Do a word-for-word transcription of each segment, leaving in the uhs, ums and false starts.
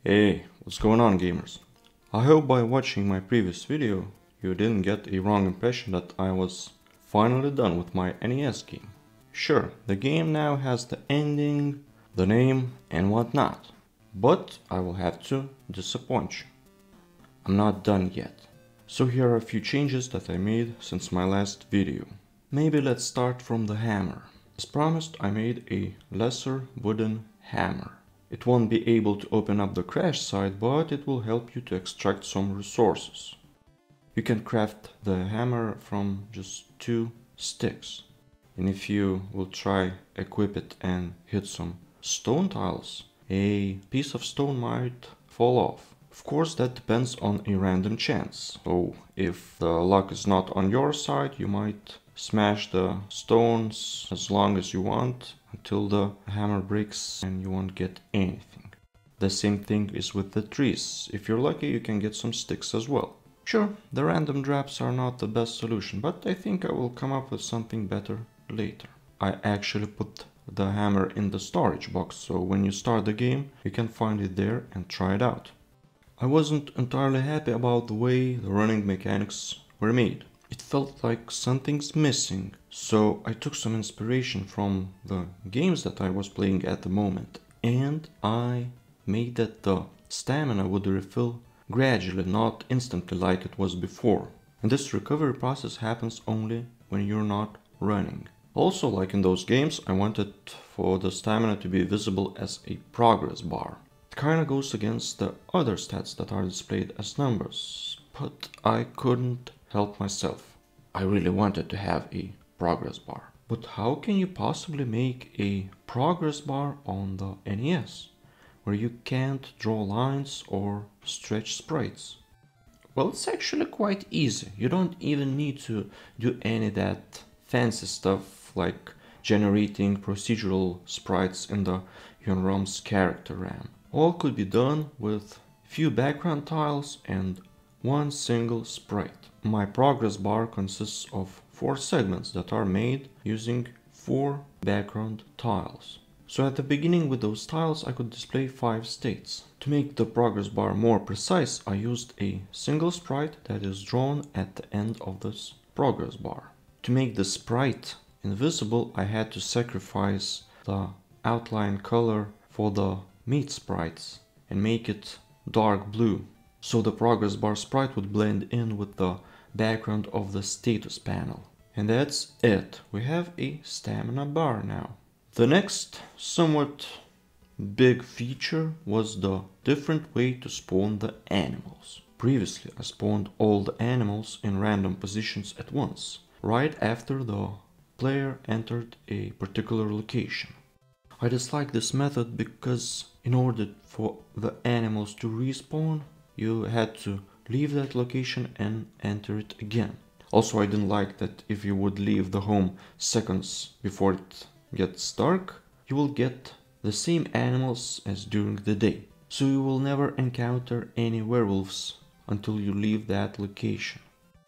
Hey, what's going on, gamers? I hope by watching my previous video you didn't get a wrong impression that I was finally done with my N E S game. Sure, the game now has the ending, the name and whatnot, but I will have to disappoint you. I'm not done yet. So here are a few changes that I made since my last video. Maybe let's start from the hammer. As promised, I made a lesser wooden hammer. It won't be able to open up the crash site, but it will help you to extract some resources. You can craft the hammer from just two sticks. And if you will try equip it and hit some stone tiles, a piece of stone might fall off. Of course, that depends on a random chance. So if the luck is not on your side, you might smash the stones as long as you want until the hammer breaks and you won't get anything. The same thing is with the trees. If you're lucky, you can get some sticks as well. Sure, the random drops are not the best solution, but I think I will come up with something better later. I actually put the hammer in the storage box, so when you start the game, you can find it there and try it out. I wasn't entirely happy about the way the running mechanics were made. It felt like something's missing, so I took some inspiration from the games that I was playing at the moment, and I made that the stamina would refill gradually, not instantly like it was before. And this recovery process happens only when you're not running. Also, like in those games, I wanted for the stamina to be visible as a progress bar. It kinda goes against the other stats that are displayed as numbers, but I couldn't help myself. I really wanted to have a progress bar. But how can you possibly make a progress bar on the N E S, where you can't draw lines or stretch sprites? Well, it's actually quite easy. You don't even need to do any of that fancy stuff like generating procedural sprites in the Unrealm's character RAM. All could be done with few background tiles and one single sprite. My progress bar consists of four segments that are made using four background tiles. So at the beginning with those tiles I could display five states. To make the progress bar more precise, I used a single sprite that is drawn at the end of this progress bar. To make the sprite invisible, I had to sacrifice the outline color for the meat sprites and make it dark blue, so the progress bar sprite would blend in with the background of the status panel. And that's it. We have a stamina bar now. The next somewhat big feature was the different way to spawn the animals. Previously I spawned all the animals in random positions at once, right after the player entered a particular location. I dislike this method because in order for the animals to respawn, you had to leave that location and enter it again. Also, I didn't like that if you would leave the home seconds before it gets dark, you will get the same animals as during the day. So you will never encounter any werewolves until you leave that location.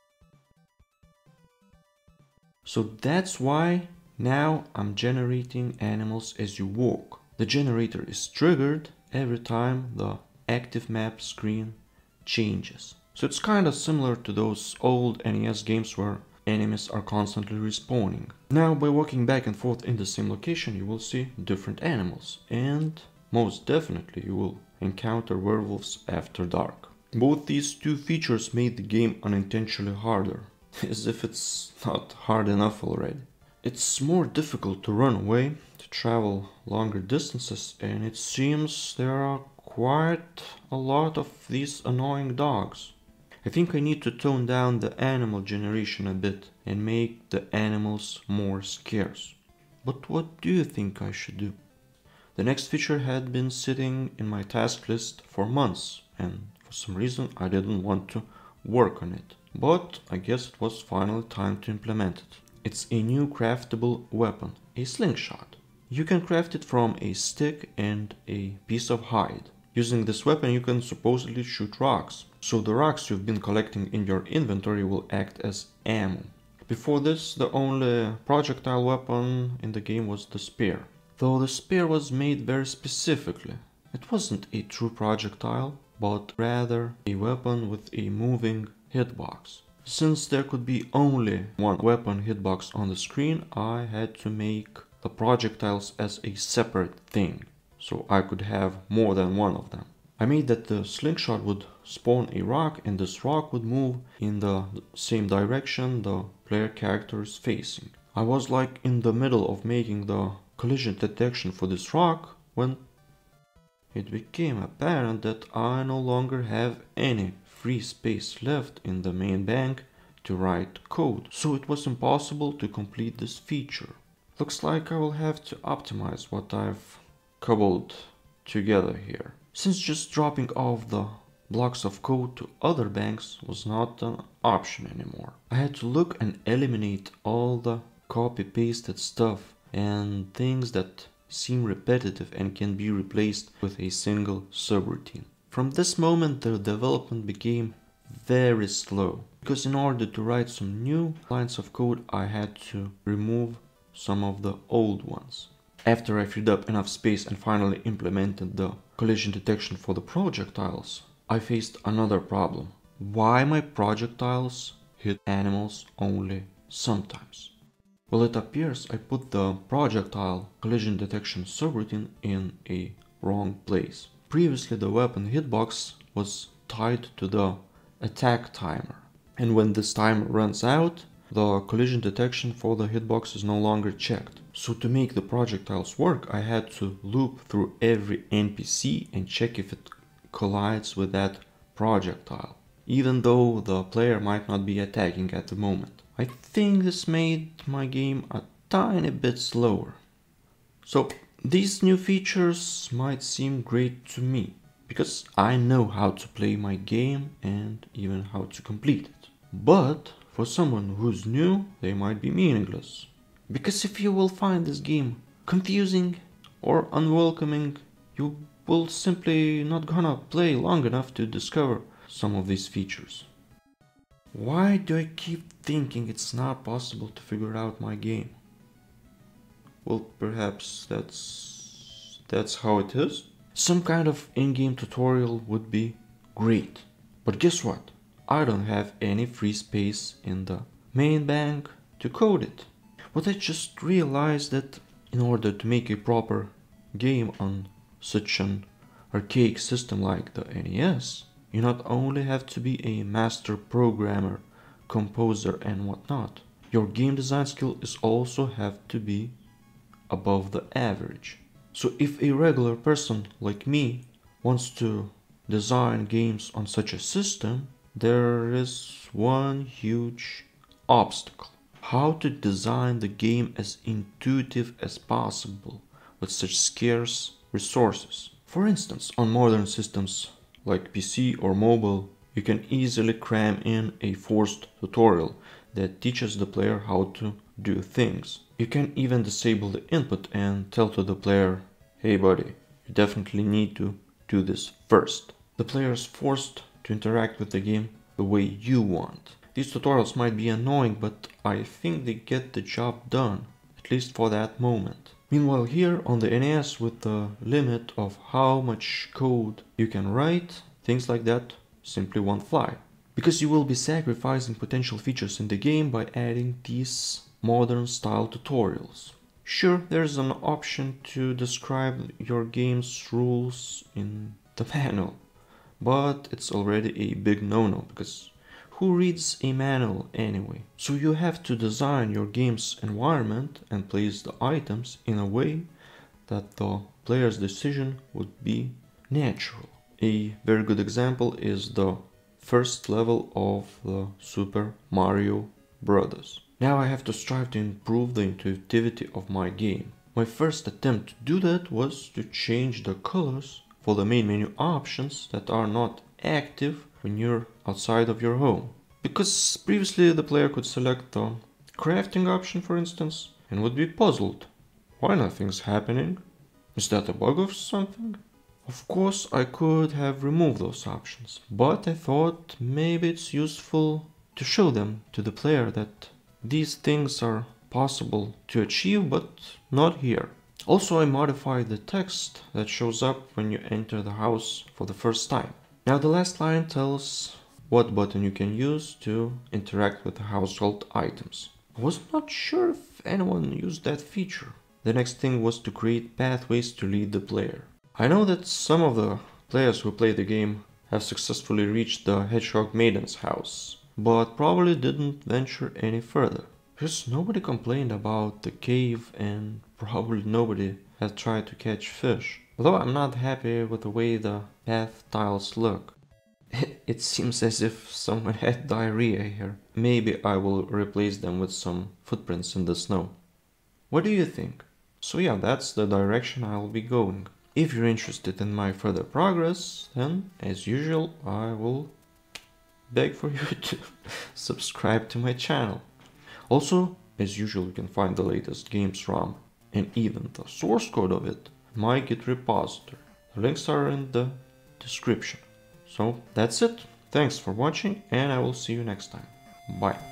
So that's why now I'm generating animals as you walk. The generator is triggered every time the active map screen changes. So it's kind of similar to those old N E S games where enemies are constantly respawning. Now by walking back and forth in the same location you will see different animals, and most definitely you will encounter werewolves after dark. Both these two features made the game unintentionally harder, as if it's not hard enough already. It's more difficult to run away, to travel longer distances, and it seems there are quite a lot of these annoying dogs. I think I need to tone down the animal generation a bit and make the animals more scarce. But what do you think I should do? The next feature had been sitting in my task list for months, and for some reason I didn't want to work on it. But I guess it was finally time to implement it. It's a new craftable weapon, a slingshot. You can craft it from a stick and a piece of hide. Using this weapon you can supposedly shoot rocks, so the rocks you've been collecting in your inventory will act as ammo. Before this, the only projectile weapon in the game was the spear. Though the spear was made very specifically. It wasn't a true projectile, but rather a weapon with a moving hitbox. Since there could be only one weapon hitbox on the screen, I had to make the projectiles as a separate thing, so I could have more than one of them. I made that the slingshot would spawn a rock and this rock would move in the same direction the player character is facing. I was like in the middle of making the collision detection for this rock when it became apparent that I no longer have any free space left in the main bank to write code, so it was impossible to complete this feature. Looks like I will have to optimize what I've cobbled together here, since just dropping off the blocks of code to other banks was not an option anymore. I had to look and eliminate all the copy-pasted stuff and things that seem repetitive and can be replaced with a single subroutine. From this moment the development became very slow, because in order to write some new lines of code I had to remove some of the old ones. After I freed up enough space and finally implemented the collision detection for the projectiles, I faced another problem. Why my projectiles hit animals only sometimes? Well, it appears I put the projectile collision detection subroutine in a wrong place. Previously the weapon hitbox was tied to the attack timer, and when this timer runs out, the collision detection for the hitbox is no longer checked. So to make the projectiles work, I had to loop through every N P C and check if it collides with that projectile, even though the player might not be attacking at the moment. I think this made my game a tiny bit slower. So these new features might seem great to me, because I know how to play my game and even how to complete it. But for someone who's new, they might be meaningless. Because if you will find this game confusing or unwelcoming, you will simply not gonna play long enough to discover some of these features. Why do I keep thinking it's not possible to figure out my game? Well, perhaps that's that's how it is. Some kind of in-game tutorial would be great. But guess what? I don't have any free space in the main bank to code it. But I just realized that in order to make a proper game on such an archaic system like the N E S, you not only have to be a master programmer, composer and whatnot, your game design skill is also have to be above the average. So if a regular person like me wants to design games on such a system, there is one huge obstacle. How to design the game as intuitive as possible with such scarce resources. For instance, on modern systems like P C or mobile, you can easily cram in a forced tutorial that teaches the player how to do things. You can even disable the input and tell to the player, hey buddy, you definitely need to do this first. The player is forced to interact with the game the way you want. These tutorials might be annoying, but I think they get the job done, at least for that moment. Meanwhile here on the N E S, with the limit of how much code you can write, things like that simply won't fly. Because you will be sacrificing potential features in the game by adding these modern style tutorials. Sure, there's an option to describe your game's rules in the manual, but it's already a big no-no, because who reads a manual anyway? So you have to design your game's environment and place the items in a way that the player's decision would be natural. A very good example is the first level of the Super Mario Brothers. Now I have to strive to improve the intuitivity of my game. My first attempt to do that was to change the colors for the main menu options that are not active when you're outside of your home. Because previously the player could select the crafting option, for instance, and would be puzzled. Why nothing's happening? Is that a bug or something? Of course I could have removed those options, but I thought maybe it's useful to show them to the player that these things are possible to achieve, but not here. Also, I modified the text that shows up when you enter the house for the first time. Now the last line tells what button you can use to interact with the household items. I was not sure if anyone used that feature. The next thing was to create pathways to lead the player. I know that some of the players who play the game have successfully reached the Hedgehog Maiden's house, but probably didn't venture any further. Because nobody complained about the cave and probably nobody had tried to catch fish. Although I'm not happy with the way the path tiles look. It seems as if someone had diarrhea here. Maybe I will replace them with some footprints in the snow. What do you think? So yeah, that's the direction I'll be going. If you're interested in my further progress, then as usual I will beg for you to subscribe to my channel. Also, as usual, you can find the latest games ROM and even the source code of it in my Git repository. The links are in the description. So that's it. Thanks for watching and I will see you next time. Bye.